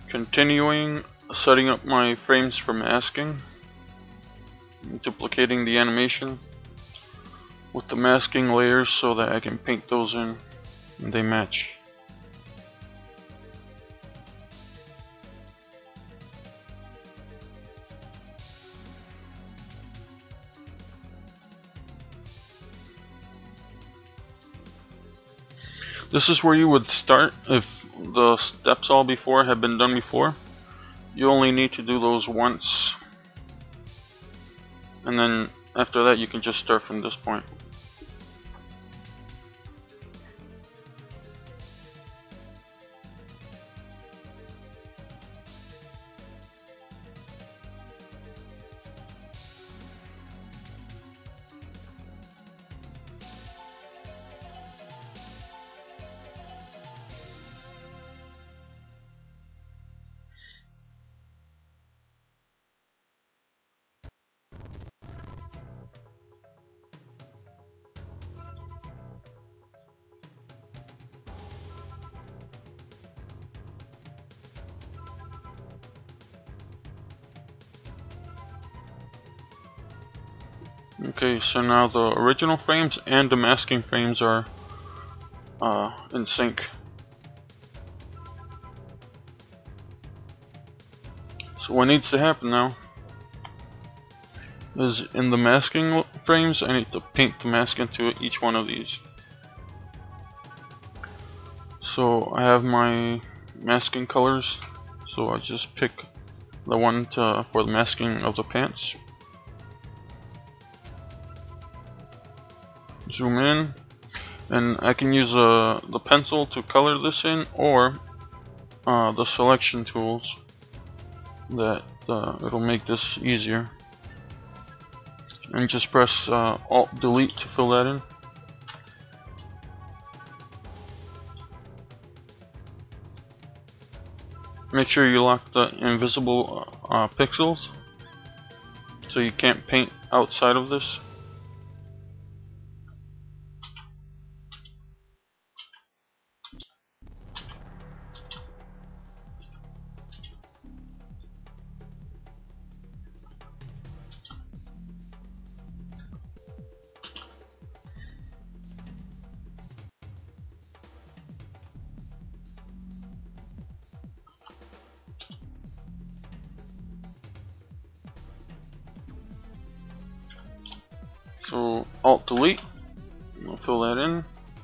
Continuing setting up my frames for masking, duplicating the animation with the masking layers so that I can paint those in and they match. This is where you would start if the steps all before have been done before. You only need to do those once, and then after that you can just start from this point. Okay, so now the original frames and the masking frames are in sync. So what needs to happen now is in the masking frames I need to paint the mask into each one of these. So I have my masking colors, so I just pick the one for the masking of the pants. Zoom in, and I can use the pencil to color this in, or the selection tools that it'll make this easier. And just press Alt Delete to fill that in. Make sure you lock the invisible pixels so you can't paint outside of this. So Alt Delete, I'll fill that in.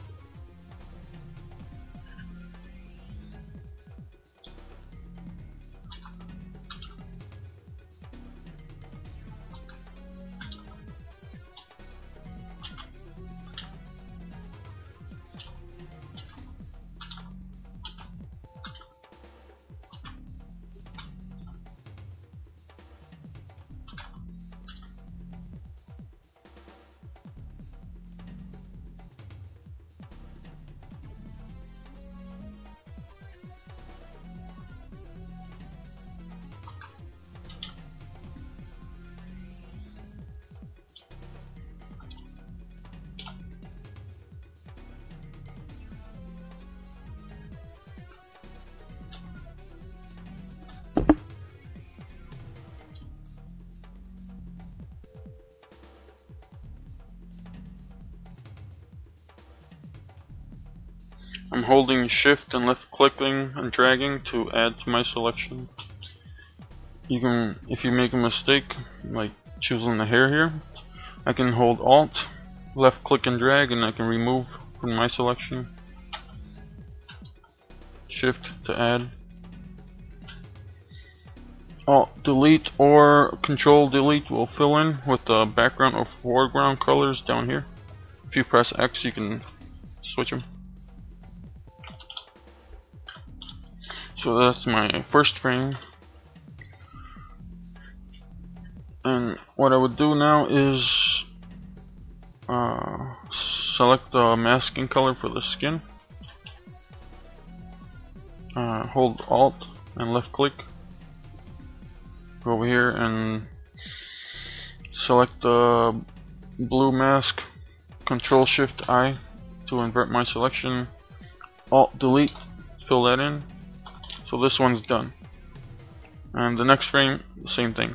I'm holding shift and left clicking and dragging to add to my selection. You can, if you make a mistake, like choosing the hair here, I can hold Alt, left click and drag, and I can remove from my selection. Shift to add. Alt Delete or Control Delete will fill in with the background or foreground colors down here. If you press X you can switch them. So that's my first frame. And what I would do now is select the masking color for the skin. Hold Alt and left click. Go over here and select the blue mask. Control Shift I to invert my selection. Alt Delete, fill that in. So this one's done. and the next frame, the same thing.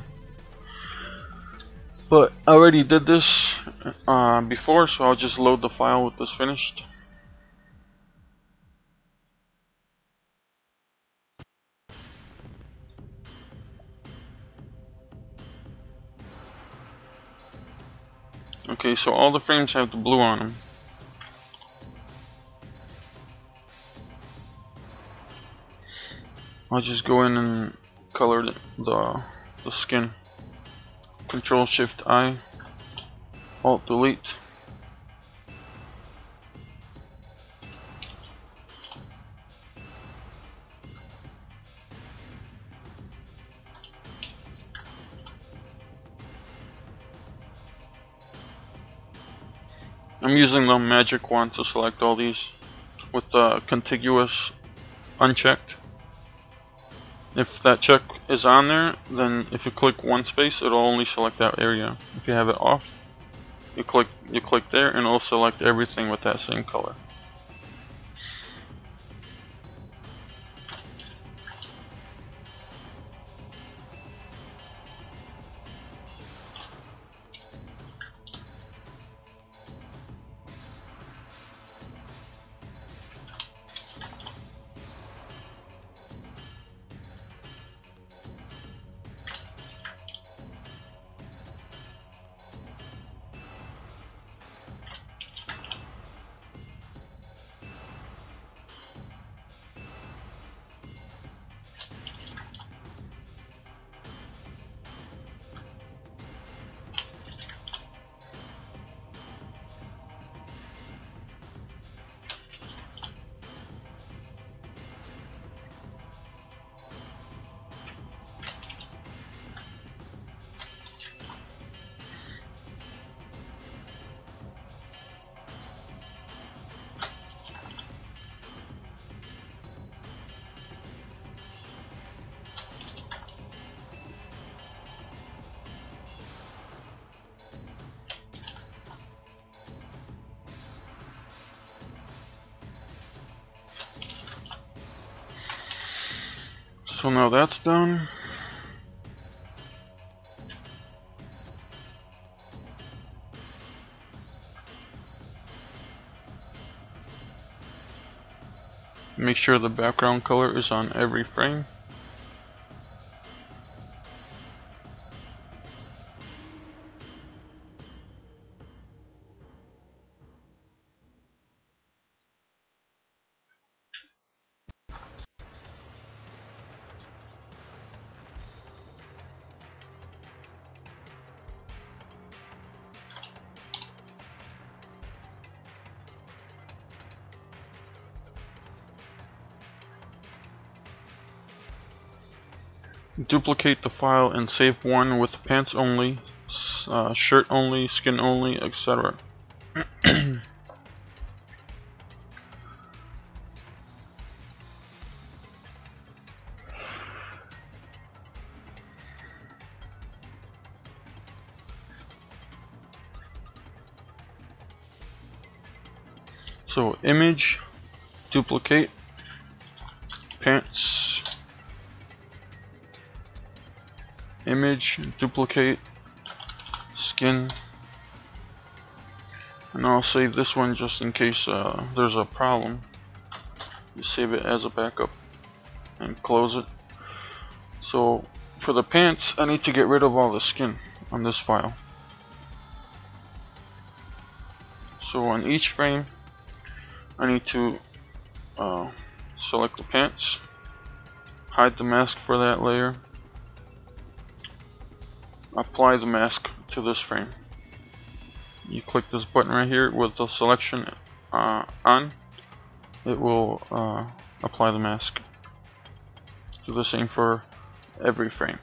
But I already did this before, so I'll just load the file with this finished. Okay, so all the frames have the blue on them. I'll just go in and color the skin. Control Shift I, Alt Delete. I'm using the magic wand to select all these with the contiguous unchecked. If that check is on there, then if you click one space, it'll only select that area. If you have it off, you click there and it'll select everything with that same color. So now that's done. Make sure the background color is on every frame. Duplicate the file and save one with pants only, shirt only, skin only, etc. So image, duplicate, pants, image, duplicate, skin, and I'll save this one just in case there's a problem. You save it as a backup and close it. So for the pants, I need to get rid of all the skin on this file. So on each frame, I need to select the pants, hide the mask for that layer, apply the mask to this frame. You click this button right here with the selection on, it will apply the mask. Do the same for every frame.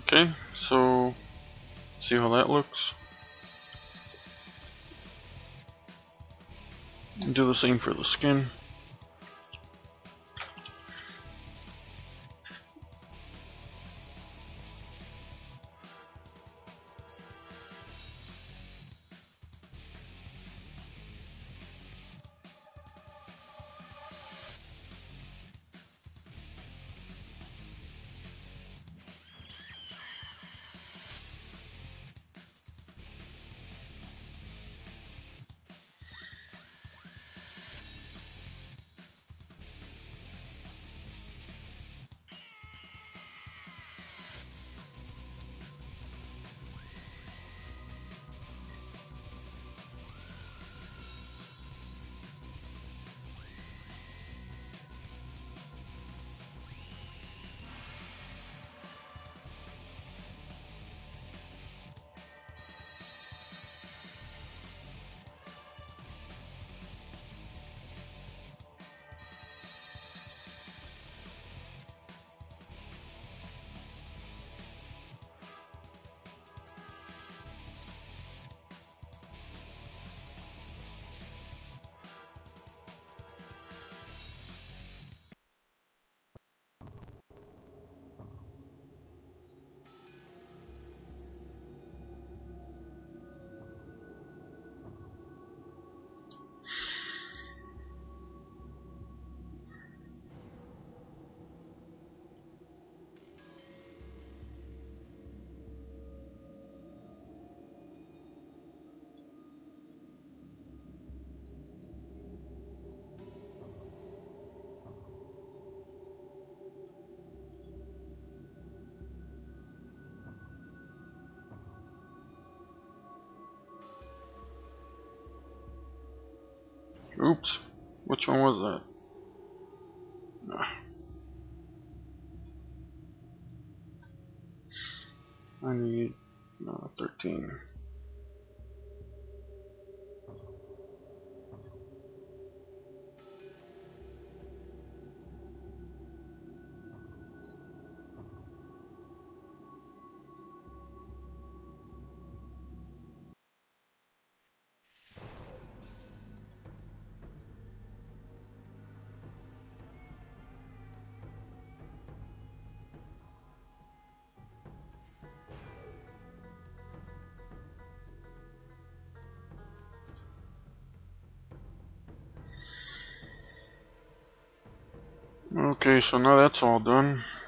Okay, so see how that looks. Do the same for the skin. Oops, which one was that? I need 13. Okay, so now that's all done.